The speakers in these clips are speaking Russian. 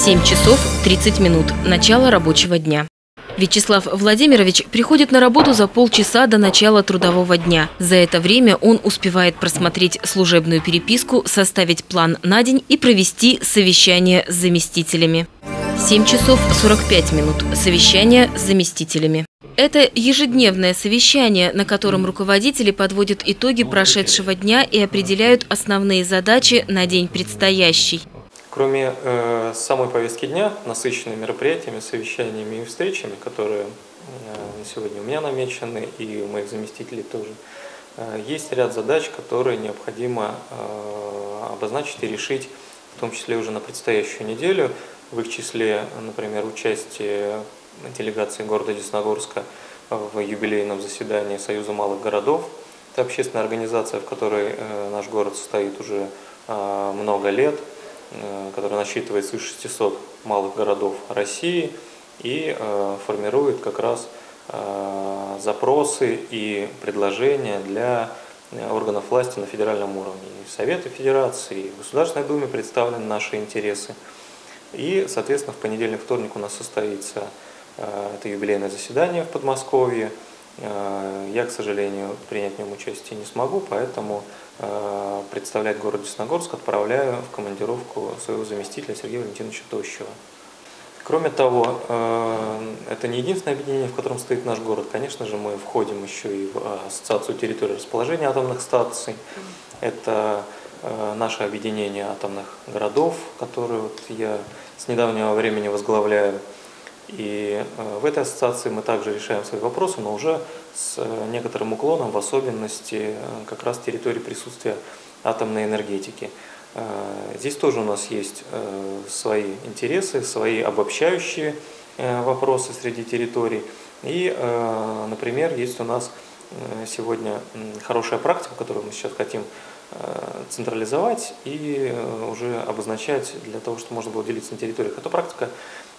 7 часов 30 минут. Начало рабочего дня. Вячеслав Владимирович приходит на работу за полчаса до начала трудового дня. За это время он успевает просмотреть служебную переписку, составить план на день и провести совещание с заместителями. 7 часов 45 минут. Совещание с заместителями. Это ежедневное совещание, на котором руководители подводят итоги прошедшего дня и определяют основные задачи на день предстоящий. Кроме самой повестки дня, насыщенной мероприятиями, совещаниями и встречами, которые сегодня у меня намечены и у моих заместителей тоже, есть ряд задач, которые необходимо обозначить и решить, в том числе уже на предстоящую неделю. В их числе, например, участие делегации города Десногорска в юбилейном заседании Союза малых городов. Это общественная организация, в которой наш город состоит уже много лет, которая насчитывает свыше 600 малых городов России и формирует как раз запросы и предложения для органов власти на федеральном уровне. И в Совете Федерации, и в Государственной Думе представлены наши интересы. И, соответственно, в понедельник, вторник у нас состоится это юбилейное заседание в Подмосковье. Я, к сожалению, принять в нем участие не смогу, поэтому представлять город Десногорск отправляю в командировку своего заместителя Сергея Валентиновича Тощева. Кроме того, это не единственное объединение, в котором стоит наш город. Конечно же, мы входим еще и в Ассоциацию территории расположения атомных станций. Это наше объединение атомных городов, которое я с недавнего времени возглавляю. И в этой ассоциации мы также решаем свои вопросы, но уже с некоторым уклоном, в особенности как раз территории присутствия атомной энергетики. Здесь тоже у нас есть свои интересы, свои обобщающие вопросы среди территорий. И, например, есть у нас сегодня хорошая практика, которую мы сейчас хотим централизовать и уже обозначать для того, чтобы можно было делиться на территориях. Это практика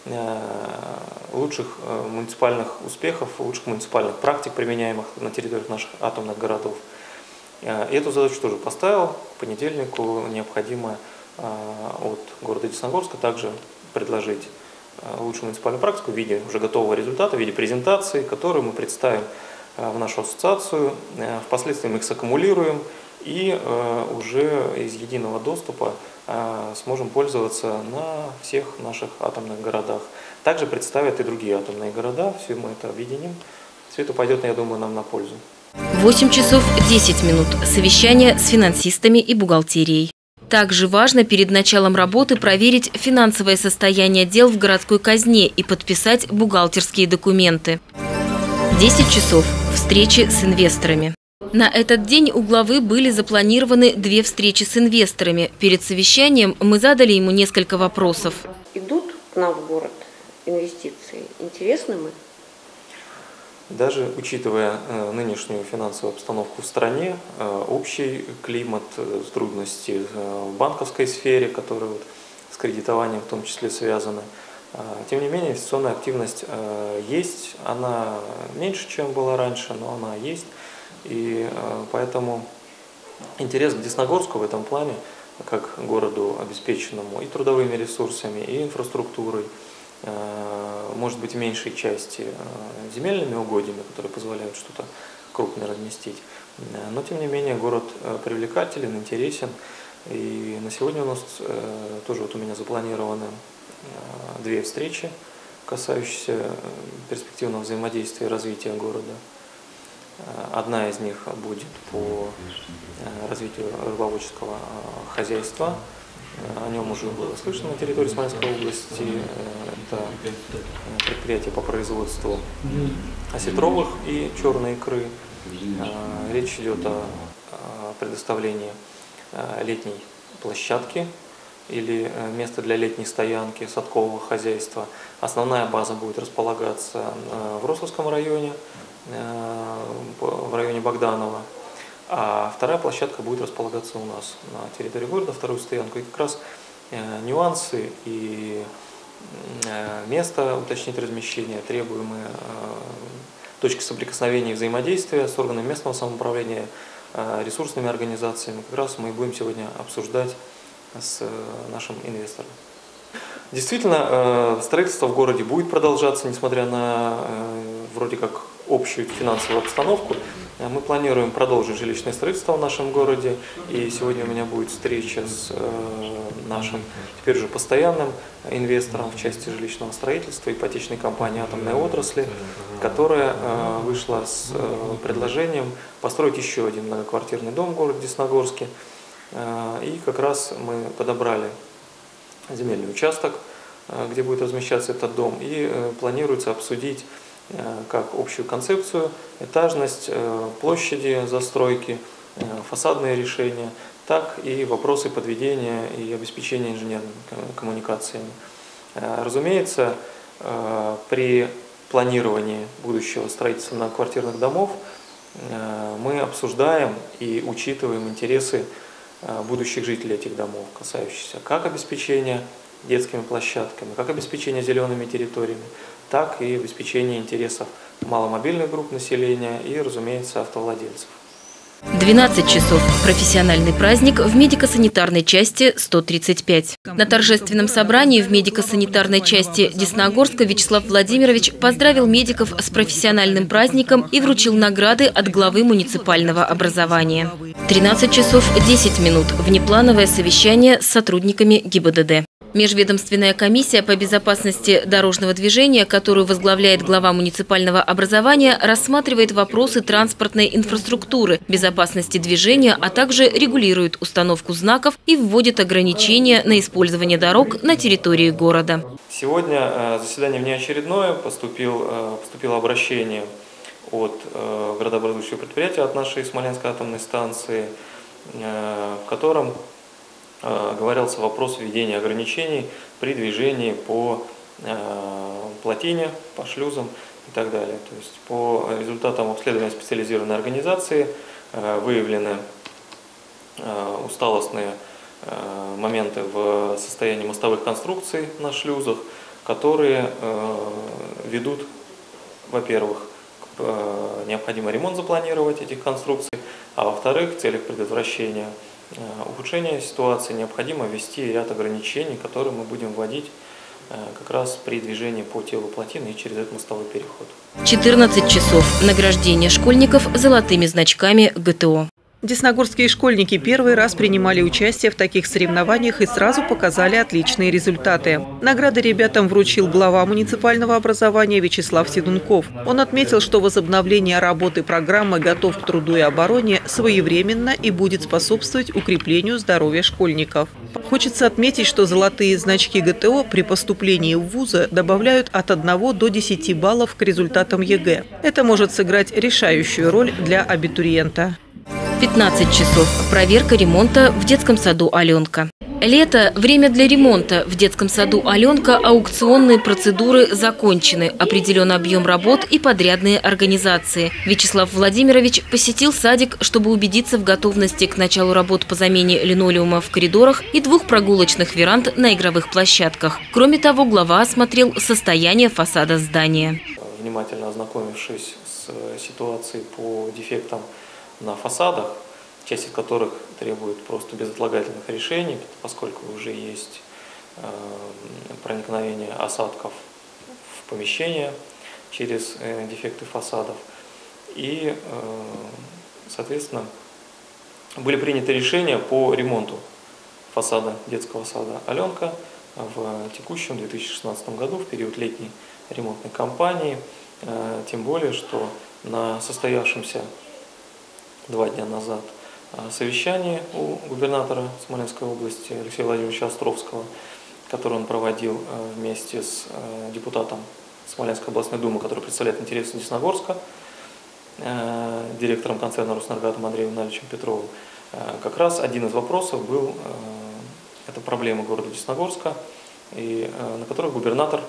лучших муниципальных успехов, лучших муниципальных практик, применяемых на территориях наших атомных городов. И эту задачу тоже поставил. К понедельнику необходимо от города Десногорска также предложить лучшую муниципальную практику в виде уже готового результата, в виде презентации, которую мы представим в нашу ассоциацию. Впоследствии мы их саккумулируем и уже из единого доступа сможем пользоваться на всех наших атомных городах. Также представят и другие атомные города, все мы это объединим. Все это пойдет, я думаю, нам на пользу. 8 часов 10 минут. Совещание с финансистами и бухгалтерией. Также важно перед началом работы проверить финансовое состояние дел в городской казне и подписать бухгалтерские документы. 10 часов. Встречи с инвесторами. На этот день у главы были запланированы 2 встречи с инвесторами. Перед совещанием мы задали ему несколько вопросов. Идут к нам в город инвестиции? Интересны мы? Даже учитывая нынешнюю финансовую обстановку в стране, общий климат, трудности в банковской сфере, которые с кредитованием в том числе связаны, тем не менее инвестиционная активность есть, она меньше, чем была раньше, но она есть. И поэтому интерес к Десногорску в этом плане, как городу, обеспеченному и трудовыми ресурсами, и инфраструктурой, может быть в меньшей части земельными угодьями, которые позволяют что-то крупное разместить. Но тем не менее город привлекателен, интересен. И на сегодня у нас тоже у меня запланированы 2 встречи, касающиеся перспективного взаимодействия и развития города. Одна из них будет по развитию рыбоводческого хозяйства. О нем уже было слышно на территории Смоленской области. Это предприятие по производству осетровых и черной икры. Речь идет о предоставлении летней площадки или места для летней стоянки садкового хозяйства. Основная база будет располагаться в Рославском районе, в районе Богданова, а вторая площадка будет располагаться у нас на территории города, вторую стоянку. И как раз нюансы и место уточнить размещения, требуемые точки соприкосновения и взаимодействия с органами местного самоуправления, ресурсными организациями, как раз мы будем сегодня обсуждать с нашим инвестором. Действительно, строительство в городе будет продолжаться, несмотря на вроде как общую финансовую обстановку. Мы планируем продолжить жилищное строительство в нашем городе. И сегодня у меня будет встреча с нашим, теперь уже постоянным инвестором в части жилищного строительства, ипотечной компании атомной отрасли, которая вышла с предложением построить еще один многоквартирный дом в городе Десногорске. И как раз мы подобрали земельный участок, где будет размещаться этот дом, и планируется обсудить как общую концепцию, этажность, площади застройки, фасадные решения, так и вопросы подведения и обеспечения инженерными коммуникациями. Разумеется, при планировании будущего строительства многоквартирных домов мы обсуждаем и учитываем интересы будущих жителей этих домов, касающихся как обеспечения детскими площадками, как обеспечения зелеными территориями, так и обеспечения интересов маломобильных групп населения и, разумеется, автовладельцев. 12 часов. Профессиональный праздник в медико-санитарной части 135. На торжественном собрании в медико-санитарной части Десногорска Вячеслав Владимирович поздравил медиков с профессиональным праздником и вручил награды от главы муниципального образования. 13 часов 10 минут. Внеплановое совещание с сотрудниками ГИБДД. Межведомственная комиссия по безопасности дорожного движения, которую возглавляет глава муниципального образования, рассматривает вопросы транспортной инфраструктуры, безопасности движения, а также регулирует установку знаков и вводит ограничения на использование дорог на территории города. Сегодня заседание внеочередное, поступило обращение от градообразующего предприятия, от нашей Смоленской атомной станции, в котором говорился вопрос введения ограничений при движении по плотине, по шлюзам и так далее. То есть по результатам обследования специализированной организации выявлены усталостные моменты в состоянии мостовых конструкций на шлюзах, которые ведут, во-первых, необходимо ремонт запланировать этих конструкций, а во-вторых, в целях предотвращения ухудшения ситуации необходимо ввести ряд ограничений, которые мы будем вводить как раз при движении по телу плотины и через этот мостовой переход. 14 часов. Награждение школьников золотыми значками ГТО. Десногорские школьники первый раз принимали участие в таких соревнованиях и сразу показали отличные результаты. Награды ребятам вручил глава муниципального образования Вячеслав Седунков. Он отметил, что возобновление работы программы «Готов к труду и обороне» своевременно и будет способствовать укреплению здоровья школьников. Хочется отметить, что золотые значки ГТО при поступлении в вузы добавляют от 1 до 10 баллов к результатам ЕГЭ. Это может сыграть решающую роль для абитуриента. 15 часов. Проверка ремонта в детском саду «Аленка». Лето – время для ремонта. В детском саду «Аленка» аукционные процедуры закончены. Определен объем работ и подрядные организации. Вячеслав Владимирович посетил садик, чтобы убедиться в готовности к началу работ по замене линолеума в коридорах и 2 прогулочных веранд на игровых площадках. Кроме того, глава осмотрел состояние фасада здания. Внимательно ознакомившись с ситуацией по дефектам на фасадах, часть из которых требует просто безотлагательных решений, поскольку уже есть проникновение осадков в помещение через дефекты фасадов. И, соответственно, были приняты решения по ремонту фасада детского сада «Аленка» в текущем 2016 году, в период летней ремонтной кампании. Тем более, что на состоявшемся 2 дня назад совещание у губернатора Смоленской области Алексея Владимировича Островского, которое он проводил вместе с депутатом Смоленской областной думы, который представляет интересы Десногорска, директором концерна «Роснергатом» Андреем Витальевичем Петровым. Как раз один из вопросов был это проблема города Десногорска, и на которых губернатор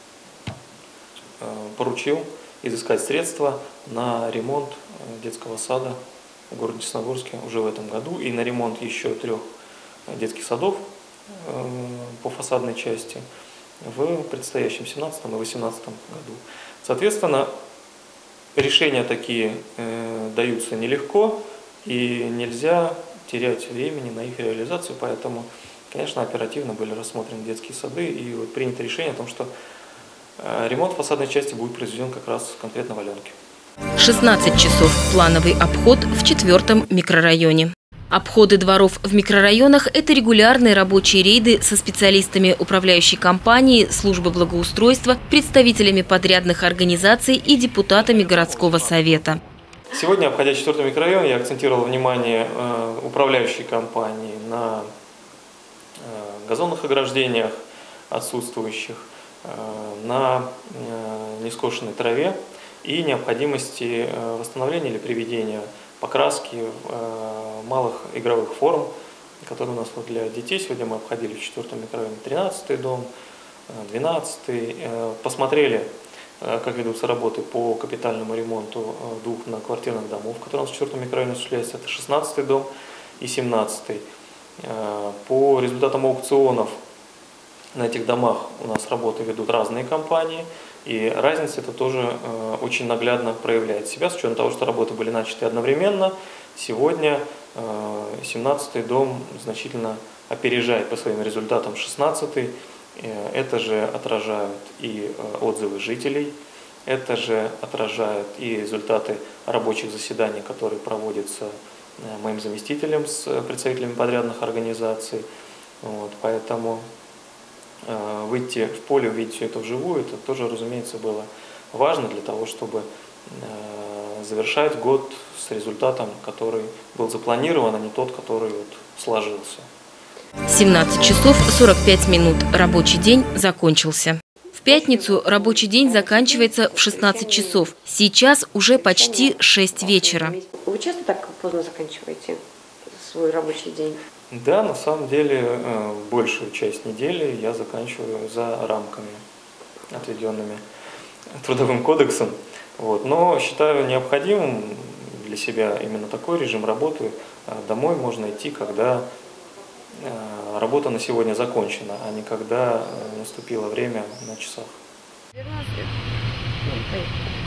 поручил изыскать средства на ремонт детского сада в городе Десногорске уже в этом году и на ремонт еще 3 детских садов по фасадной части в предстоящем 2017 и 2018 году. Соответственно, решения такие даются нелегко и нельзя терять времени на их реализацию, поэтому конечно, оперативно были рассмотрены детские сады, и вот принято решение о том, что ремонт фасадной части будет произведен как раз конкретно в Аленке. 16 часов. Плановый обход в 4-м микрорайоне. Обходы дворов в микрорайонах – это регулярные рабочие рейды со специалистами управляющей компании, службы благоустройства, представителями подрядных организаций и депутатами городского совета. Сегодня, обходя 4-й микрорайон, я акцентировал внимание управляющей компании на газонных ограждениях отсутствующих, на нескошенной траве и необходимости восстановления или приведения покраски малых игровых форм, которые у нас вот для детей. Сегодня мы обходили в 4-м микрорайоне 13-й дом, 12-й, посмотрели, как ведутся работы по капитальному ремонту 2 многоквартирных домов, которые у нас в 4-м микрорайоне осуществляются. Это 16-й дом и 17-й. По результатам аукционов на этих домах у нас работы ведут разные компании, и разница это тоже очень наглядно проявляет себя, с учетом того, что работы были начаты одновременно. Сегодня 17-й дом значительно опережает по своим результатам 16-й. Это же отражают и отзывы жителей, это же отражают и результаты рабочих заседаний, которые проводятся моим заместителем с представителями подрядных организаций. Вот, поэтому выйти в поле, увидеть все это вживую, это тоже, разумеется, было важно для того, чтобы завершать год с результатом, который был запланирован, а не тот, который вот сложился. 17 часов 45 минут. Рабочий день закончился. В пятницу рабочий день заканчивается в 16 часов. Сейчас уже почти 6 вечера. Вы часто так поздно заканчиваете свой рабочий день? Да, на самом деле большую часть недели я заканчиваю за рамками, отведенными Трудовым кодексом. Вот. Но считаю необходимым для себя именно такой режим работы. Домой можно идти, когда работа на сегодня закончена, а не когда наступило время на часах. 12 лет.